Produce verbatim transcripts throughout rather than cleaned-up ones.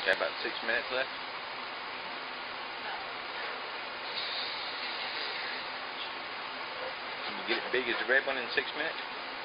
Got about six minutes left. Can you get it big as the red one in six minutes?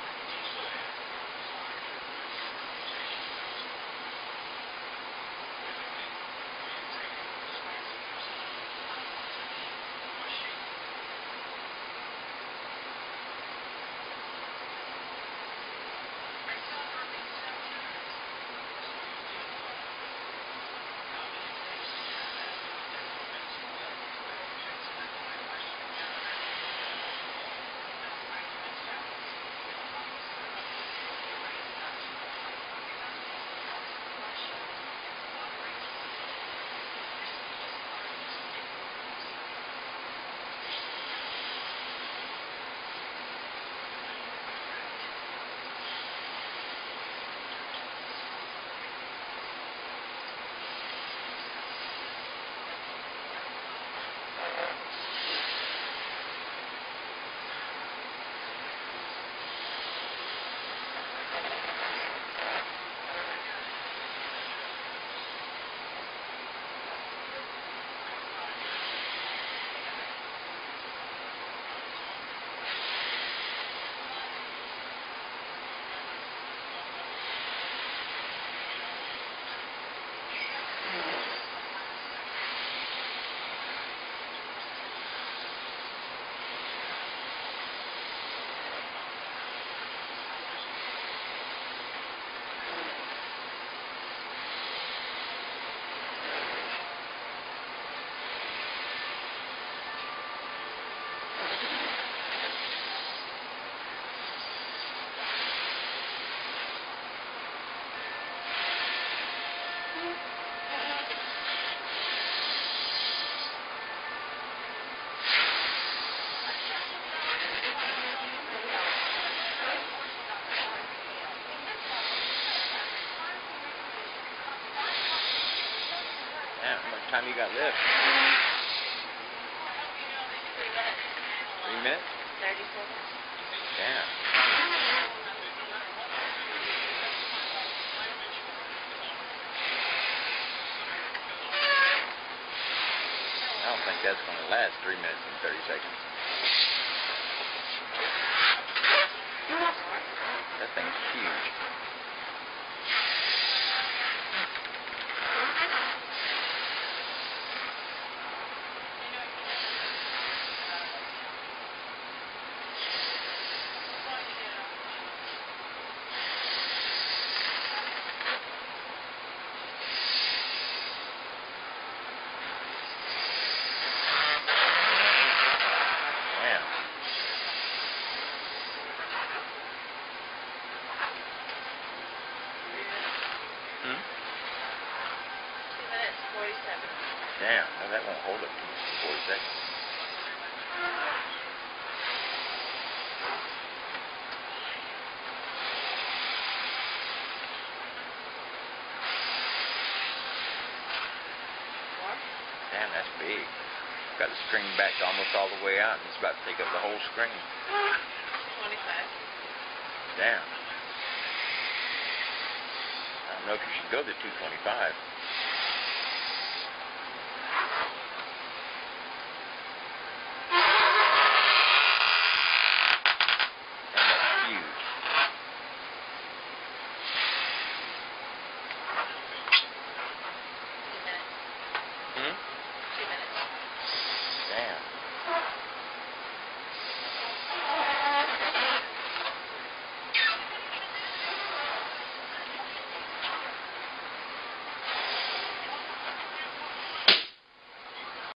How much time you got left? Three minutes? Thirty seconds. Yeah. I don't think that's going to last three minutes and thirty seconds. That thing's huge. Hmm? Two minutes, forty-seven. Damn, well, that won't hold up for forty seconds. More? Damn, that's big. Got the string backed almost all the way out, and it's about to take up the whole screen. twenty-five. Damn. I don't know if you should go to two twenty-five.